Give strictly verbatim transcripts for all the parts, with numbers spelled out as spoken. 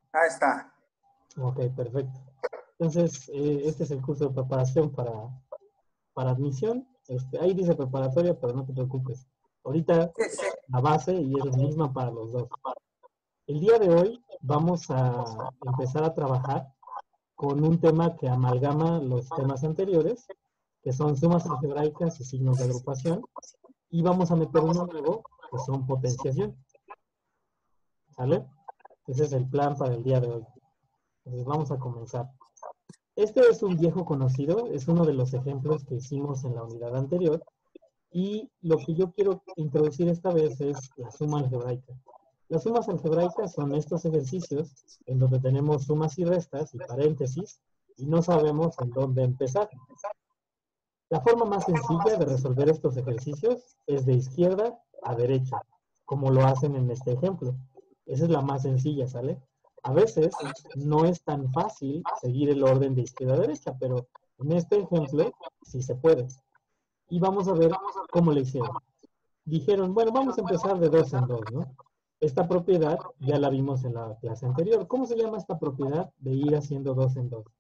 Ahí está. Ok, perfecto. Entonces, eh, este es el curso de preparación para, para admisión. Este, ahí dice preparatoria, pero no te preocupes. Ahorita Sí, sí. la base y es la misma para los dos. El día de hoy vamos a empezar a trabajar con un tema que amalgama los temas anteriores, que son sumas algebraicas y signos de agrupación, y vamos a meter uno nuevo, que son potenciación. ¿Sale? Ese es el plan para el día de hoy. Entonces vamos a comenzar. Este es un viejo conocido, es uno de los ejemplos que hicimos en la unidad anterior, y lo que yo quiero introducir esta vez es la suma algebraica. Las sumas algebraicas son estos ejercicios en donde tenemos sumas y restas y paréntesis y no sabemos en dónde empezar. La forma más sencilla de resolver estos ejercicios es de izquierda a derecha, como lo hacen en este ejemplo. Esa es la más sencilla, ¿sale? A veces no es tan fácil seguir el orden de izquierda a derecha, pero en este ejemplo sí se puede. Y vamos a ver cómo lo hicieron. Dijeron, bueno, vamos a empezar de dos en dos, ¿no? Esta propiedad ya la vimos en la clase anterior. ¿Cómo se llama esta propiedad de ir haciendo dos en dos?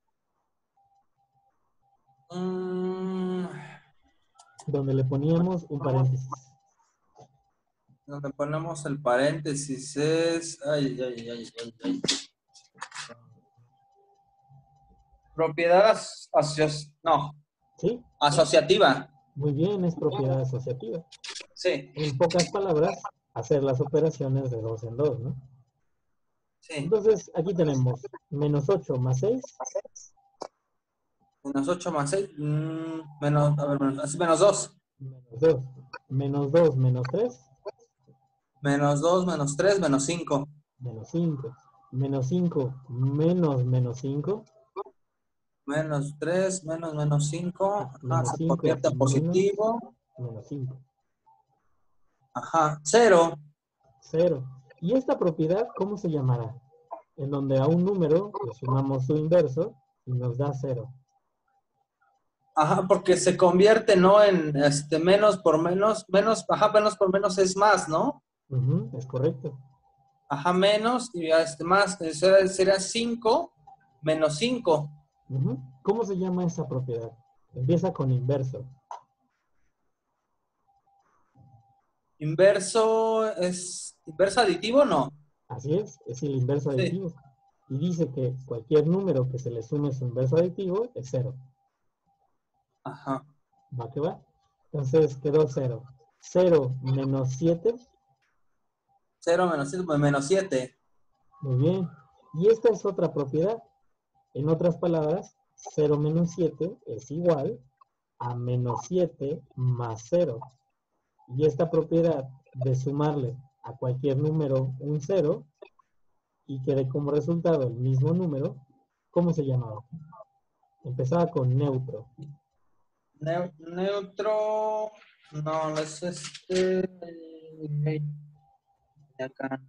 Mm, Donde le poníamos un paréntesis. donde ponemos el paréntesis es... Ay, ay, ay, ay, ay. Propiedad asociativa. No, ¿Sí? asociativa. Muy bien, es propiedad asociativa. Sí, En pocas palabras, hacer las operaciones de dos en dos, ¿no? sí. Entonces, aquí tenemos menos ocho más seis, Menos ocho más seis. Mm, menos, a ver, menos, menos dos. menos dos. Menos dos menos tres, Menos dos, menos tres, menos cinco. menos cinco. Menos cinco menos menos cinco, Menos tres, menos menos cinco. Ajá, menos se cinco convierte en menos positivo. menos cinco. Ajá, cero. Cero. ¿Y esta propiedad cómo se llamará? En donde a un número le sumamos su inverso y nos da cero. Ajá, porque se convierte, ¿no? En este menos por menos, menos, ajá, menos por menos es más, ¿no? Ujú, es correcto. Ajá, menos y este más, eh, será, será cinco menos cinco. Ujú. ¿Cómo se llama esa propiedad? Empieza con inverso. Inverso es, inverso aditivo, no. Así es, es el inverso Sí, aditivo. Y dice que cualquier número que se le sume su inverso aditivo es cero. ajá. ¿Va que va? Entonces quedó cero. Cero menos siete. Cero menos siete, pues menos siete. Muy bien. Y esta es otra propiedad. En otras palabras, cero menos siete es igual a menos siete más cero. Y esta propiedad de sumarle a cualquier número un cero y que dé como resultado el mismo número, ¿cómo se llamaba? Empezaba con neutro. Neu- neutro, no, es este, de acá.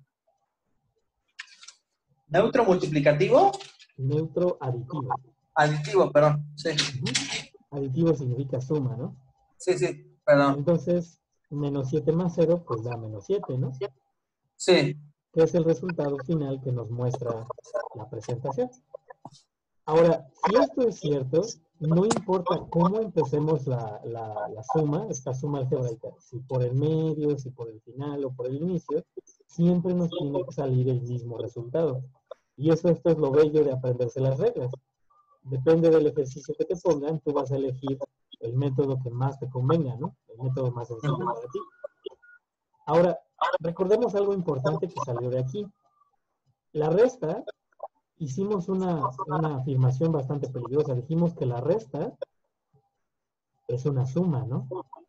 Neutro multiplicativo, Neutro aditivo. aditivo, perdón. Sí, Uh-huh. Aditivo significa suma, ¿no? sí, sí, perdón. Entonces, menos siete más cero, pues da menos siete, ¿no? Sí, Que es el resultado final que nos muestra la presentación. Ahora, si esto es cierto, no importa cómo empecemos la, la, la suma, esta suma algebraica, si por el medio, si por el final o por el inicio, siempre nos tiene que salir el mismo resultado. Y eso esto es lo bello de aprenderse las reglas. Depende del ejercicio que te pongan, tú vas a elegir el método que más te convenga, ¿no? El método más sencillo para ti. Ahora, recordemos algo importante que salió de aquí. La resta, hicimos una, una afirmación bastante peligrosa. Dijimos que la resta es una suma, ¿no?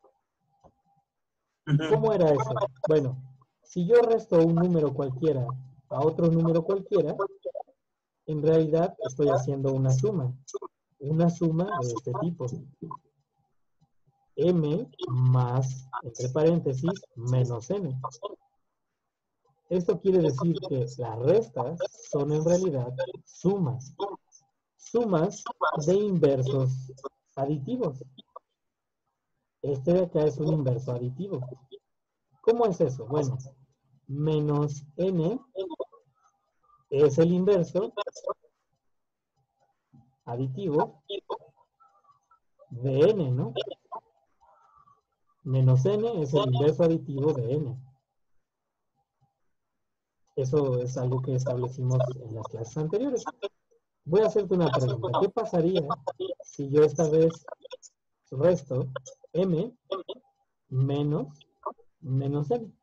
¿Cómo ujú, era eso? Bueno, si yo resto un número cualquiera a otro número cualquiera, en realidad estoy haciendo una suma. Una suma de este tipo. M más, entre paréntesis, menos n. Esto quiere decir que las restas son en realidad sumas. Sumas de inversos aditivos. Este de acá es un inverso aditivo. ¿Cómo es eso? Bueno, menos n es el inverso aditivo de n, ¿no? Menos n es el inverso aditivo de n. Eso es algo que establecimos en las clases anteriores. Voy a hacerte una pregunta. ¿Qué pasaría si yo esta vez resto m menos menos n?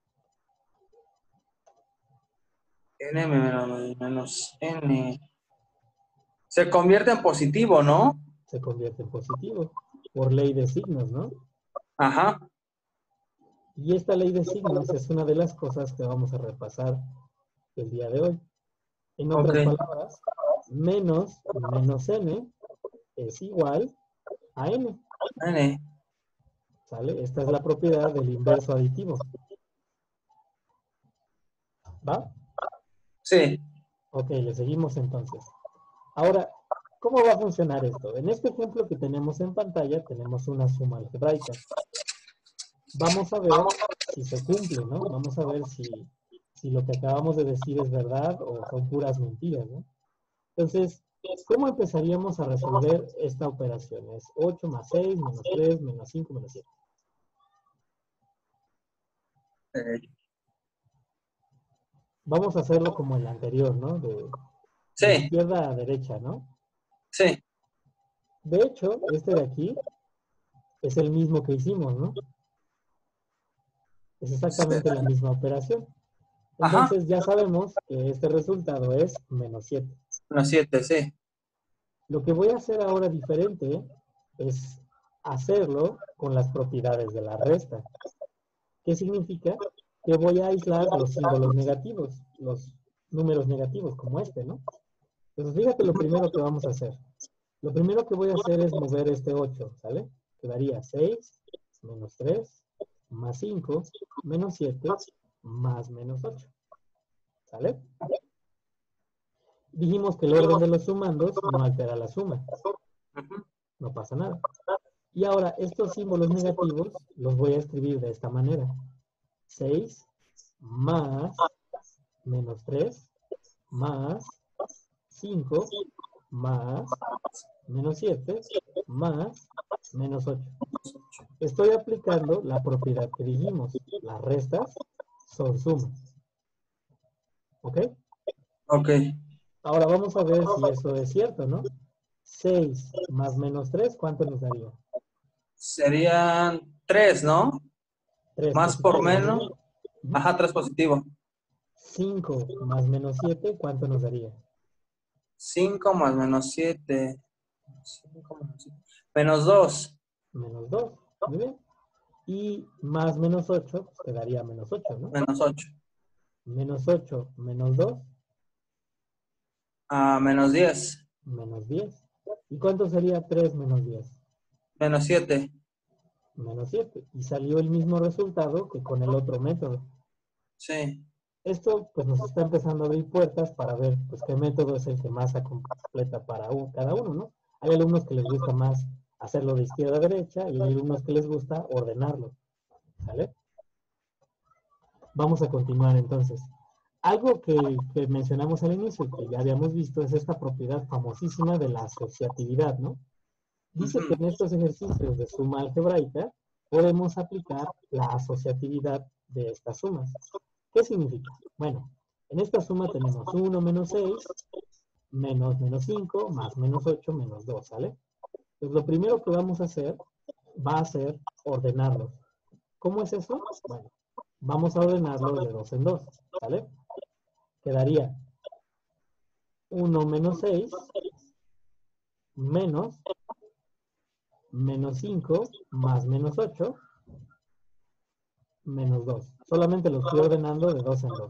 N menos, menos N. Se convierte en positivo, ¿no? Se convierte en positivo por ley de signos, ¿no? Ajá. Y esta ley de signos es una de las cosas que vamos a repasar el día de hoy. En otras Ok. palabras, menos menos n es igual a n. N. ¿Sale? Esta es la propiedad del inverso aditivo. ¿Va? Sí. Ok, le seguimos entonces. Ahora, ¿cómo va a funcionar esto? En este ejemplo que tenemos en pantalla, tenemos una suma algebraica. Vamos a ver si se cumple, ¿no? Vamos a ver si, si lo que acabamos de decir es verdad o son puras mentiras, ¿no? Entonces, ¿cómo empezaríamos a resolver esta operación? Es ocho más seis, menos tres, menos cinco, menos siete. Eh, Vamos a hacerlo como el anterior, ¿no? De, de sí. izquierda a derecha, ¿no? Sí. De hecho, este de aquí es el mismo que hicimos, ¿no? Es exactamente la misma operación. Ajá. Entonces ya sabemos que este resultado es menos siete. Menos siete, sí. Lo que voy a hacer ahora diferente es hacerlo con las propiedades de la resta. ¿Qué significa? Que voy a aislar los símbolos negativos, los números negativos, como este, ¿no? Entonces fíjate lo primero que vamos a hacer. Lo primero que voy a hacer es mover este ocho, ¿sale? Quedaría seis menos tres más cinco menos siete más menos ocho. ¿Sale? Dijimos que el orden de los sumandos no altera la suma. Ujú. No pasa nada. Y ahora, estos símbolos negativos los voy a escribir de esta manera. seis más menos tres más cinco más menos siete más menos ocho. Estoy aplicando la propiedad que dijimos. Las restas son sumas. ¿Ok? Ok. Ahora vamos a ver si eso es cierto, ¿no? seis más menos tres, ¿cuánto nos daría? Serían tres, ¿no? tres Más por positivo, muy bien. menos. Ujú. Ajá, tres positivo. cinco más menos siete, ¿cuánto nos daría? Cinco más menos siete. cinco menos siete. Menos dos. Menos dos, muy bien. Y más menos ocho, pues te daría menos ocho, ¿no? Menos ocho. Menos ocho menos dos, Ah, menos diez. menos diez. ¿Y cuánto sería tres menos diez? Menos siete. Menos siete. Y salió el mismo resultado que con el otro método. Sí. Esto pues nos está empezando a abrir puertas para ver pues qué método es el que más se completa para un- cada uno, ¿no? Hay alumnos que les gusta más hacerlo de izquierda a derecha y hay alumnos que les gusta ordenarlo, ¿sale? Vamos a continuar entonces. Algo que, que mencionamos al inicio y que ya habíamos visto es esta propiedad famosísima de la asociatividad, ¿no? Dice que Ujú. en estos ejercicios de suma algebraica podemos aplicar la asociatividad de estas sumas. ¿Qué significa? Bueno, en esta suma tenemos uno menos seis, menos menos cinco, más menos ocho, menos dos, ¿sale? Pues lo primero que vamos a hacer va a ser ordenarlos. ¿Cómo es eso? Bueno, vamos a ordenarlo de dos en dos, ¿sale? Quedaría uno menos seis, menos menos cinco, más menos ocho, menos dos. Solamente lo estoy ordenando de dos en dos.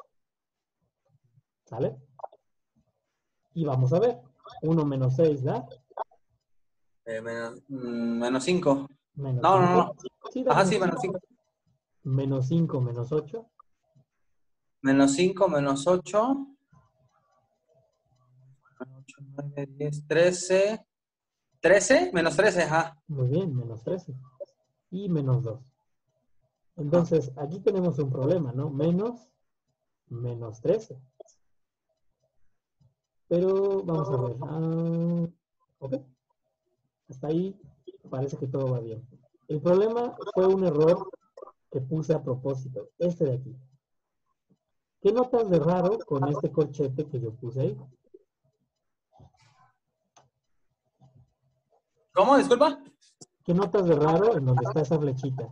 ¿Sale? Y vamos a ver. uno menos seis da Eh, menos, mm, menos cinco. menos No, no, cinco. no. Sí, da Ajá, menos sí, menos cinco. cinco. Menos cinco menos ocho. Menos cinco, menos ocho. ocho, nueve, diez, trece. trece, menos trece, ajá. Muy bien, menos trece. Y menos dos. Ajá. Entonces, aquí tenemos un problema, ¿no? Menos, menos trece. pero vamos a ver. Ah, ok. Hasta ahí parece que todo va bien. El problema fue un error que puse a propósito, este de aquí. ¿Qué notas de raro con este corchete que yo puse ahí? ¿Cómo? Disculpa. ¿Qué notas de raro en donde está esa flechita?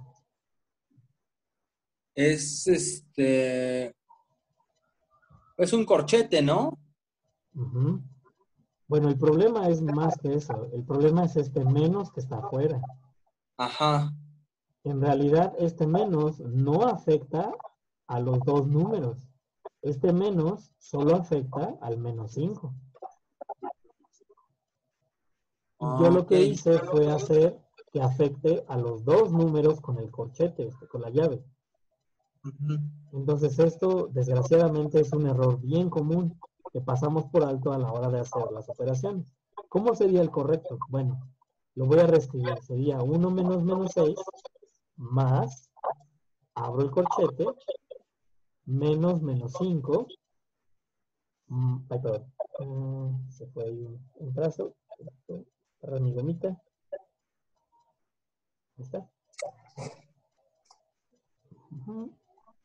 Es este. Es un corchete, ¿no? Uh-huh. Bueno, el problema es más que eso. El problema es este menos que está afuera. Ajá. En realidad, este menos no afecta a los dos números. Este menos solo afecta al menos cinco. Y yo lo Ok. que hice fue hacer que afecte a los dos números con el corchete, este, con la llave. Ujú. Entonces esto, desgraciadamente, es un error bien común que pasamos por alto a la hora de hacer las operaciones. ¿Cómo sería el correcto? Bueno, lo voy a reescribir. Sería uno menos menos seis más, abro el corchete, menos menos cinco. Mm, ay, perdón. Mm, se fue ahí un, un trazo. Agarra mi gomita. Ahí está. Uh-huh.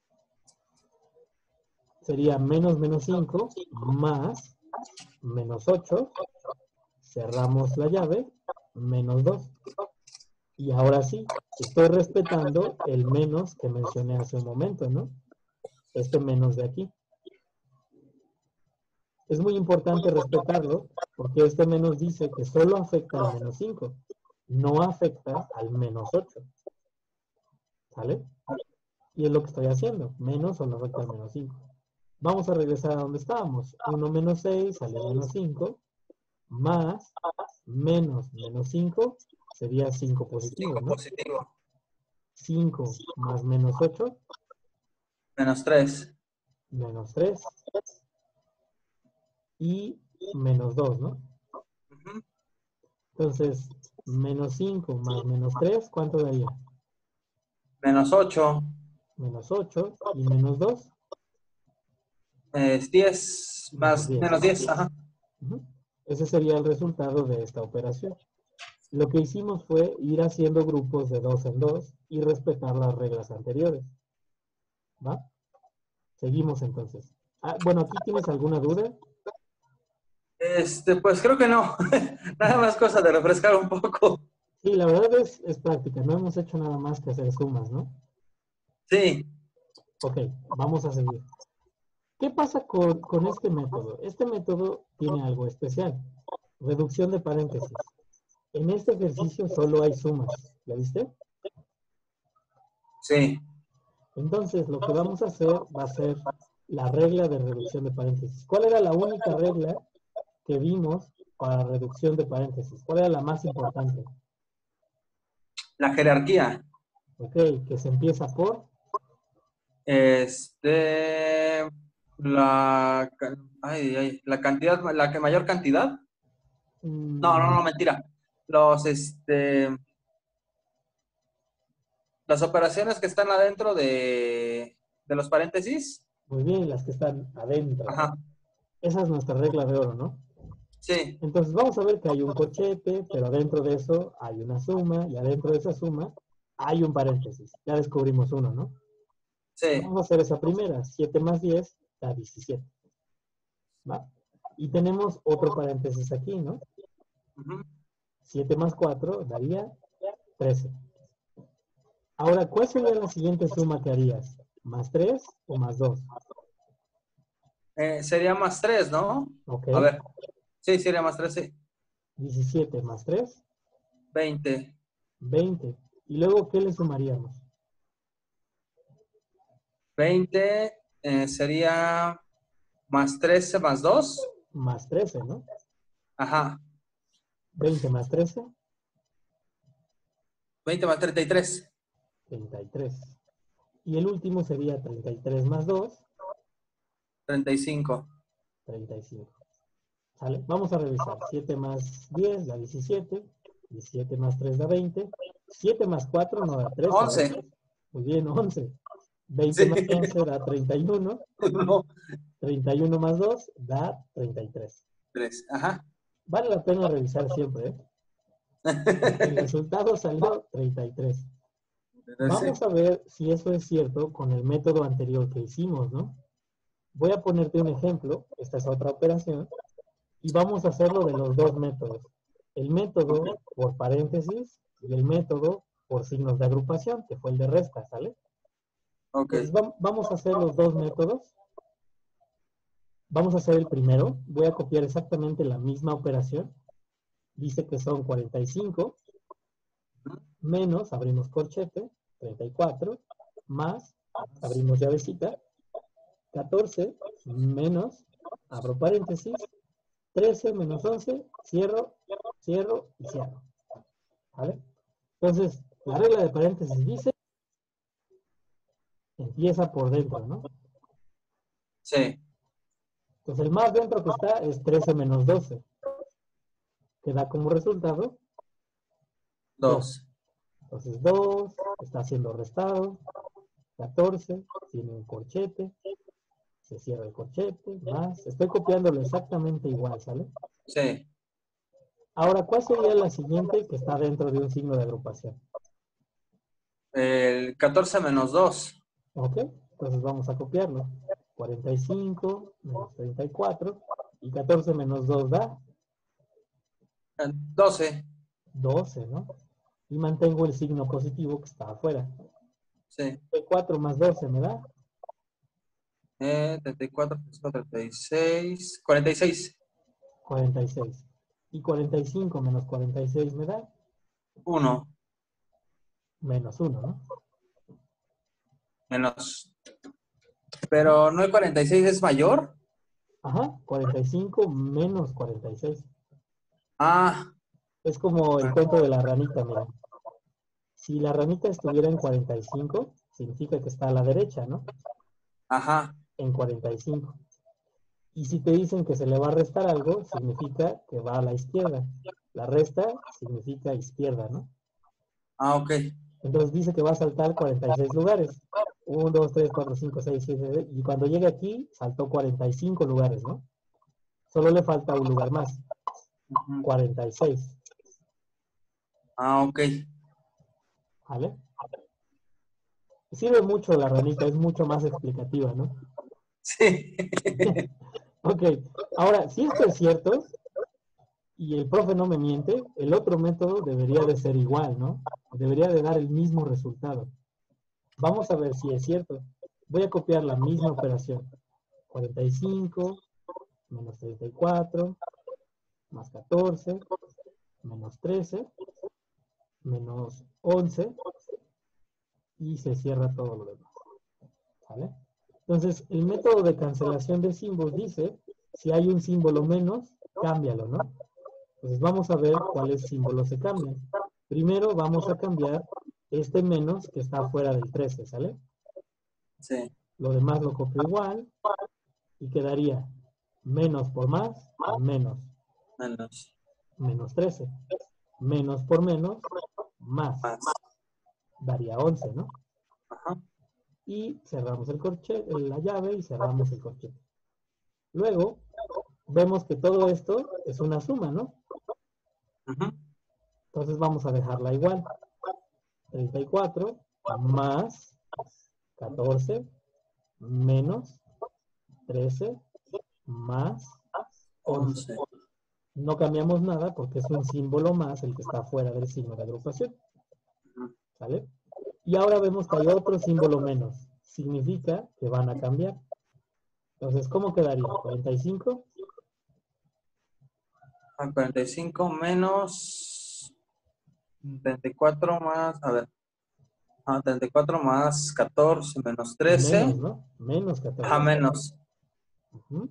Sería menos menos cinco más menos ocho. Cerramos la llave, menos dos. Y ahora sí, estoy respetando el menos que mencioné hace un momento, ¿no? Este menos de aquí. Es muy importante respetarlo porque este menos dice que solo afecta al menos cinco, no afecta al menos ocho. ¿Sale? Y es lo que estoy haciendo. Menos solo afecta al menos cinco. Vamos a regresar a donde estábamos. uno menos seis sale menos cinco. Más menos menos cinco sería cinco positivo, cinco ¿no? positivo. cinco más menos ocho, Menos tres. menos tres. Y menos dos, ¿no? Ujú. Entonces, menos cinco más menos tres, ¿cuánto daría? Menos ocho. Menos ocho y menos dos, Es diez. menos Más, diez. menos diez. Ajá. Uh-huh. Ese sería el resultado de esta operación. Lo que hicimos fue ir haciendo grupos de dos en dos y respetar las reglas anteriores. ¿Va? Seguimos entonces. Ah, bueno, ¿aquí tienes alguna duda? Este, pues creo que no. Nada más cosa de refrescar un poco. Sí, la verdad es, es práctica. No hemos hecho nada más que hacer sumas, ¿no? Sí. Ok, vamos a seguir. ¿Qué pasa con, con este método? Este método tiene algo especial. Reducción de paréntesis. En este ejercicio solo hay sumas. ¿Ya viste? Sí. Entonces, lo que vamos a hacer va a ser la regla de reducción de paréntesis. ¿Cuál era la única regla que vimos para reducción de paréntesis? ¿Cuál era la más importante? La jerarquía. Ok, que se empieza por... Este. La. ca- Ay, ay, la cantidad, la que mayor cantidad. No, no, mm, no, mentira. Los, este. Las operaciones que están adentro de, de los paréntesis. muy bien, las que están adentro. Ajá. Esa es nuestra regla de oro, ¿no? Sí, Entonces vamos a ver que hay un corchete, pero adentro de eso hay una suma, y adentro de esa suma hay un paréntesis. Ya descubrimos uno, ¿no? sí. Vamos a hacer esa primera. siete más diez da diecisiete. ¿Va? Y tenemos otro paréntesis aquí, ¿no? Ujú. siete más cuatro daría trece. Ahora, ¿cuál sería la siguiente suma que harías? ¿Más tres o más dos? Eh, sería más tres, ¿no? Ok. A ver. Sí, sería más tres, sí. diecisiete más tres, veinte. veinte. ¿Y luego qué le sumaríamos? veinte eh, sería más trece más dos. Más trece, ¿no? Ajá. veinte más trece, veinte más treinta y tres. treinta y tres. Y el último sería treinta y tres más dos, treinta y cinco. treinta y cinco. ¿Sale? Vamos a revisar. siete más diez da diecisiete. diecisiete más tres da veinte. siete más cuatro no da trece, once. ¿verdad? Muy bien, once. veinte Sí. más once da treinta y uno. No. treinta y uno más dos da treinta y tres. tres. Ajá. Vale la pena revisar siempre, ¿eh? El resultado salió treinta y tres. Vamos a ver si eso es cierto con el método anterior que hicimos, ¿no? Voy a ponerte un ejemplo. Esta es otra operación. Y vamos a hacerlo de los dos métodos. El método Okay. por paréntesis y el método por signos de agrupación, que fue el de resta, ¿sale? Ok. Entonces vam- vamos a hacer los dos métodos. Vamos a hacer el primero. Voy a copiar exactamente la misma operación. Dice que son cuarenta y cinco menos, abrimos corchete, treinta y cuatro, más, abrimos llavecita, catorce menos, abro paréntesis, trece menos once, cierro, cierro y cierro. ¿Vale? Entonces, la regla de paréntesis dice, empieza por dentro, ¿no? Sí. Entonces, el más dentro que está es trece menos doce, que da como resultado dos. Dos. Entonces, dos está siendo restado, catorce tiene un corchete, se cierra el corchete, más, estoy copiándolo exactamente igual, ¿sale? Sí. Ahora, ¿cuál sería la siguiente que está dentro de un signo de agrupación? El catorce menos dos. ¿Ok? Entonces vamos a copiarlo. cuarenta y cinco menos treinta y cuatro y catorce menos dos da doce. doce, ¿no? Y mantengo el signo positivo que está afuera. Sí. treinta y cuatro más doce me da Eh, treinta y cuatro, treinta y seis. cuarenta y seis. cuarenta y seis. Y cuarenta y cinco menos cuarenta y seis me da uno. menos uno, ¿no? Menos. Pero no, el cuarenta y seis es mayor. Ajá, cuarenta y cinco menos cuarenta y seis. Ah. Es como el cuento de la ranita, mira. Si la ranita estuviera en cuarenta y cinco, significa que está a la derecha, ¿no? Ajá. En cuarenta y cinco. Y si te dicen que se le va a restar algo, significa que va a la izquierda. La resta significa izquierda, ¿no? Ah, ok. Entonces dice que va a saltar cuarenta y seis lugares. uno, dos, tres, cuatro, cinco, seis, siete. Y cuando llegue aquí, saltó cuarenta y cinco lugares, ¿no? Solo le falta un lugar más. Ujú. cuarenta y seis. Ah, ok. ¿Vale? Sirve mucho la ranita, es mucho más explicativa, ¿no? Sí. Ok. Ahora, si esto es cierto, y el profe no me miente, el otro método debería de ser igual, ¿no? Debería de dar el mismo resultado. Vamos a ver si es cierto. Voy a copiar la misma operación. cuarenta y cinco menos treinta y cuatro más catorce menos trece menos once y se cierra todo lo demás. ¿Vale? Entonces, el método de cancelación de símbolos dice, si hay un símbolo menos, cámbialo, ¿no? Entonces vamos a ver cuáles símbolos se cambian. Primero vamos a cambiar este menos que está fuera del trece, ¿sale? Sí. Lo demás lo copio igual y quedaría menos por más, menos, Menos. menos trece. Menos por menos, más. Más. Daría once, ¿no? Ajá. Y cerramos el corchete, la llave y cerramos el corchete. Luego, vemos que todo esto es una suma, ¿no? Ujú. Entonces vamos a dejarla igual. treinta y cuatro más catorce menos trece más once. once. No cambiamos nada porque es un símbolo más el que está fuera del signo de agrupación. Ujú. ¿Vale? Y ahora vemos que hay otro símbolo menos. Significa que van a cambiar. Entonces, ¿cómo quedaría? cuarenta y cinco Ah, cuarenta y cinco menos treinta y cuatro más, a ver, ah, treinta y cuatro más catorce menos menos, trece. ¿no? Menos Ajá, catorce. menos. Ujú.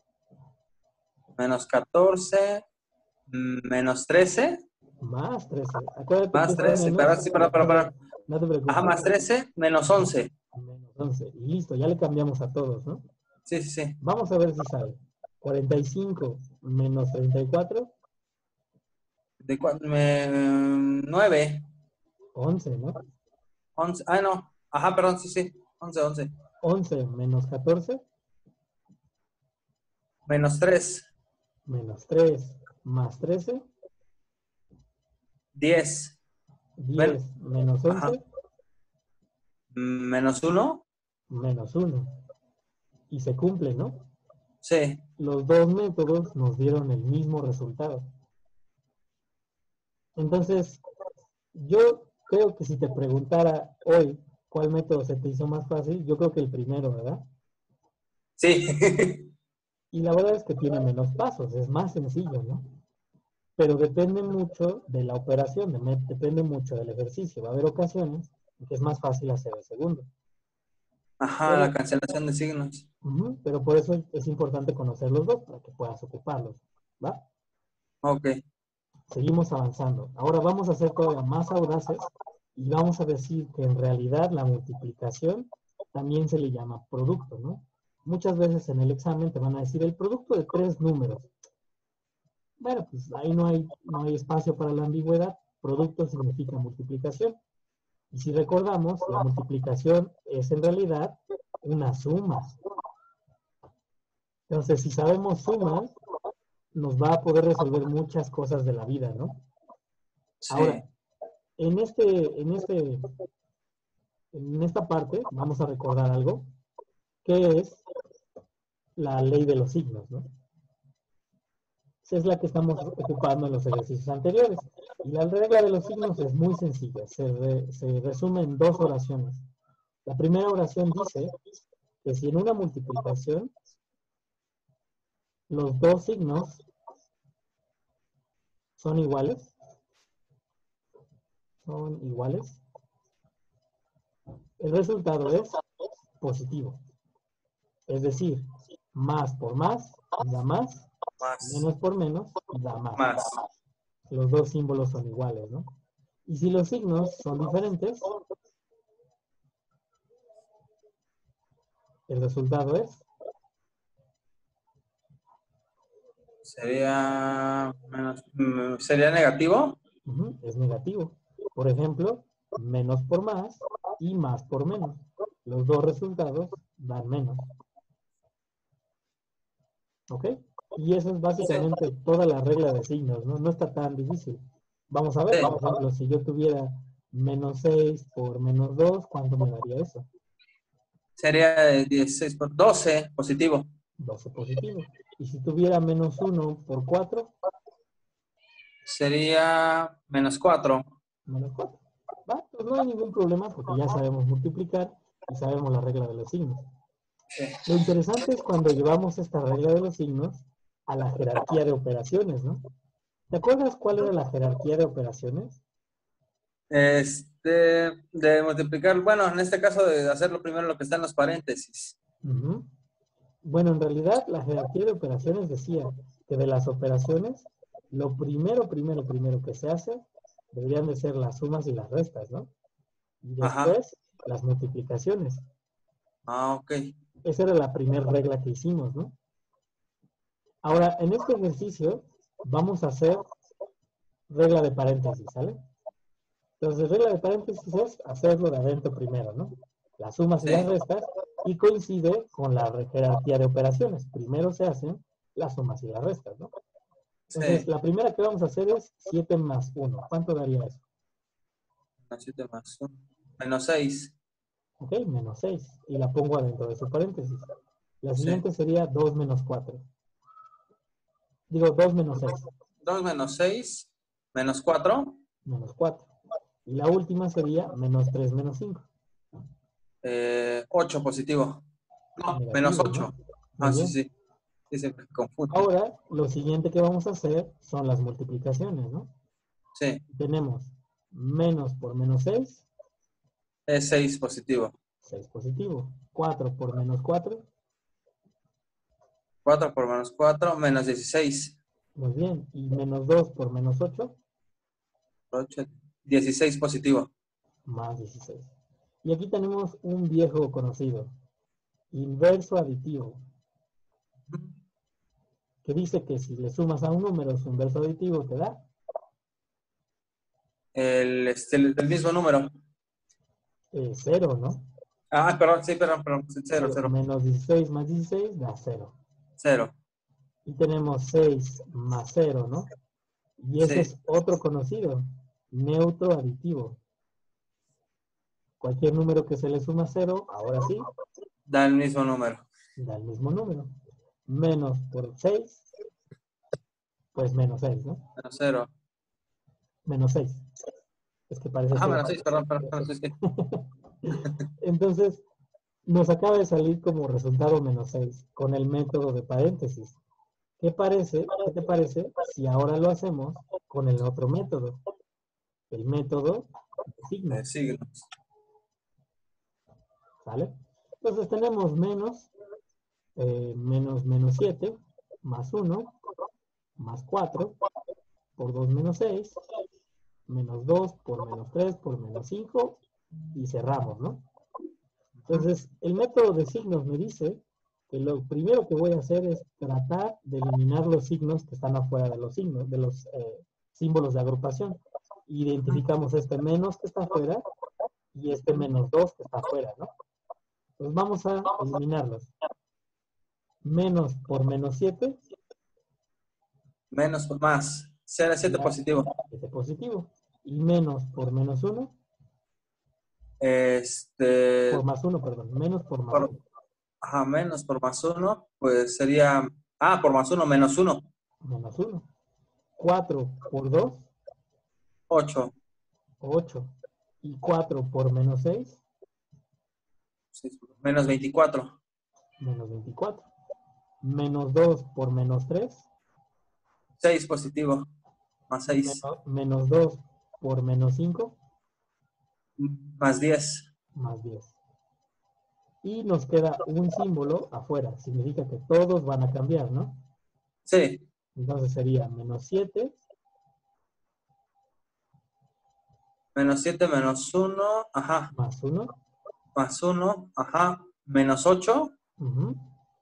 Menos catorce menos trece Más trece. Acuérdate que más este trece. Pero menos sí, le pero, pero, puede... pero. No te Ajá, preocupes. más trece menos once. Menos once. Y listo, ya le cambiamos a todos, ¿no? Sí, sí, sí. Vamos a ver si sale. cuarenta y cinco menos treinta y cuatro, De cuatro, me, nueve, once, ¿no? once. Ah, no. Ajá, perdón, sí, sí. once, once. once menos catorce, Menos tres. Menos tres más trece. diez. diez menos Ajá. once. Menos uno. Menos uno. Y se cumple, ¿no? Sí. Los dos métodos nos dieron el mismo resultado. Entonces, yo creo que si te preguntara hoy cuál método se te hizo más fácil, yo creo que el primero, ¿verdad? Sí. Y la verdad es que tiene menos pasos, es más sencillo, ¿no? Pero depende mucho de la operación, de- depende mucho del ejercicio. Va a haber ocasiones en que es más fácil hacer el segundo. Ajá, la Pero, cancelación de signos. ujú, pero por eso es importante conocer los dos para que puedas ocuparlos, ¿va? Ok. Seguimos avanzando. Ahora vamos a ser todavía más audaces y vamos a decir que en realidad la multiplicación también se le llama producto, ¿no? Muchas veces en el examen te van a decir el producto de tres números. Bueno, pues ahí no hay, no hay espacio para la ambigüedad. Producto significa multiplicación. Y si recordamos, la multiplicación es en realidad una suma. Entonces, si sabemos sumas, nos va a poder resolver muchas cosas de la vida, ¿no? Ahora, Sí. en este, en este, en esta parte vamos a recordar algo, que es la ley de los signos, ¿no? Esa es la que estamos ocupando en los ejercicios anteriores. Y la regla de los signos es muy sencilla, se, re, se resume en dos oraciones. La primera oración dice que si en una multiplicación los dos signos son iguales, son iguales, el resultado es positivo. Es decir, más por más da más, Más. menos por menos da más. Más. Los dos símbolos son iguales, ¿no? Y si los signos son diferentes, el resultado es, Sería menos, mm, sería negativo. uh-huh, es negativo. Por ejemplo, menos por más y más por menos. Los dos resultados dan menos. ¿Ok? Y eso es Sí. básicamente toda la regla de signos, ¿no? No está tan difícil. Vamos a ver, Sí. por ejemplo, si yo tuviera menos seis por menos dos, ¿cuánto me daría eso? Sería de dieciséis por doce, positivo. doce positivo. Y si tuviera menos uno por cuatro, Sería menos cuatro. menos cuatro. ¿Va? Pues no hay ningún problema porque ya sabemos multiplicar y sabemos la regla de los signos. Sí. Lo interesante es cuando llevamos esta regla de los signos a la jerarquía de operaciones, ¿no? ¿Te acuerdas cuál era la jerarquía de operaciones? Este, de multiplicar, bueno, en este caso de hacerlo primero lo que está en los paréntesis. Uh-huh. Bueno, en realidad la jerarquía de operaciones decía que de las operaciones, lo primero, primero, primero que se hace deberían de ser las sumas y las restas, ¿no? Y Ajá. después las multiplicaciones. Ah, ok. Esa era la primera regla que hicimos, ¿no? Ahora, en este ejercicio vamos a hacer regla de paréntesis, ¿sale? Entonces, regla de paréntesis es hacerlo de adentro primero, ¿no? Las sumas y Sí. las restas, y coincide con la jerarquía de operaciones. Primero se hacen las sumas y las restas, ¿no? Entonces, Sí. la primera que vamos a hacer es siete más uno. ¿Cuánto daría eso? Menos siete más uno. Menos seis. Ok, menos seis. Y la pongo adentro de su paréntesis. La Sí. siguiente sería dos menos cuatro. Digo, dos menos seis. dos menos seis. Menos cuatro. Menos cuatro. Y la última sería menos tres menos cinco. Eh, ocho positivo. No, menos Negativo, ocho. ¿no? Muy Ah, sí, bien. sí. Sí, se me confunde. Ahora, lo siguiente que vamos a hacer son las multiplicaciones, ¿no? Sí. Tenemos menos por menos seis, Es seis positivo. seis positivo. cuatro por menos cuatro, cuatro por menos cuatro. Menos dieciséis. muy bien. Y menos dos por menos ocho, ocho. dieciséis positivo. más dieciséis. Y aquí tenemos un viejo conocido, inverso aditivo, que dice que si le sumas a un número su inverso aditivo te da El, este, el, el mismo número. eh, cero, ¿no? Ah, perdón, sí, perdón, perdón. Cero, Cero. cero. Menos dieciséis más dieciséis da cero. Cero. Y tenemos seis más cero, ¿no? Y ese Sí. es otro conocido, neutro aditivo. Cualquier número que se le suma cero, ahora sí, Da el mismo número. da el mismo número. Menos por seis, pues menos seis, ¿no? Menos cero. Menos seis. Es que parece Ajá, cero. menos seis, perdón, perdón, perdón, sí, sí. Entonces, nos acaba de salir como resultado menos seis con el método de paréntesis. ¿Qué parece? ¿Qué te parece si ahora lo hacemos con el otro método? El método de signos, De signos. ¿vale? Entonces tenemos menos, eh, menos menos siete, más uno, más cuatro, por dos menos seis, menos dos, por menos tres, por menos cinco, y cerramos, ¿no? Entonces, el método de signos me dice que lo primero que voy a hacer es tratar de eliminar los signos que están afuera de los signos, de los eh, símbolos de agrupación. Identificamos este menos que está afuera y este menos dos que está afuera, ¿no? Pues vamos a eliminarlos. Menos por menos siete Menos por más. Será siete sería positivo. siete positivo. Y menos por menos uno, Este, por más uno, perdón. Menos por más por, uno, ajá, menos por más uno, pues sería, ah, por más uno, menos uno, menos uno. cuatro por dos, ocho. ocho. Y cuatro por menos seis, Menos veinticuatro. menos veinticuatro. Menos dos por menos tres, seis positivo, más seis. menos, menos dos por menos cinco, Más diez. más diez. Y nos queda un símbolo afuera. Significa que todos van a cambiar, ¿no? Sí. Entonces sería menos siete, Menos siete, menos uno, ajá. más uno, Más uno, ajá. Menos ocho, uh-huh,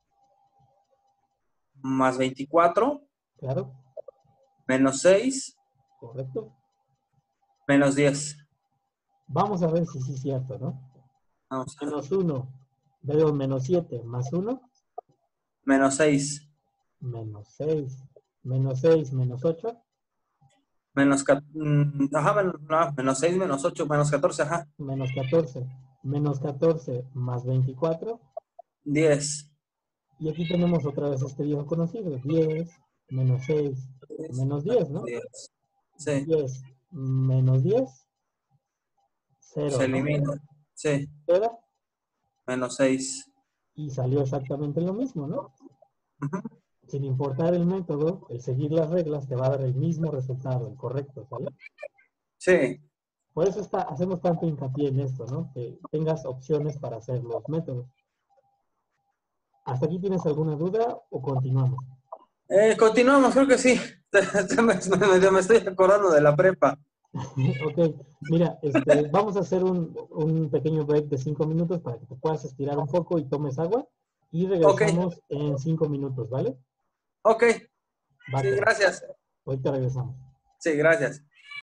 más veinticuatro, claro, menos seis, correcto. menos diez. Vamos a ver si sí es cierto, ¿no? Vamos a ver. Menos uno, veo menos siete, más uno, Menos seis. menos seis, menos seis, menos ocho, Menos, ajá, menos, no, menos seis, menos ocho, menos catorce, ajá. menos catorce, menos catorce más veinticuatro. diez. Y aquí tenemos otra vez este viejo conocido, diez, menos seis, menos diez, ¿no? diez. Sí, diez menos diez, se cero, ¿no? elimina. Sí, Queda menos seis. y salió exactamente lo mismo, ¿no? Sin importar el método, el seguir las reglas te va a dar el mismo resultado, el correcto, ¿sale? Sí. Por eso está, hacemos tanto hincapié en esto, ¿no? Que tengas opciones para hacer los métodos. ¿Hasta aquí tienes alguna duda o continuamos? Eh, continuamos, creo que sí. me, me, me estoy acordando de la prepa. Ok, mira, este, vamos a hacer un, un pequeño break de cinco minutos para que te puedas estirar un poco y tomes agua y Ok, regresamos en cinco minutos, ¿vale? ok. Va Sí, que va. gracias. Ahorita regresamos. Sí, gracias.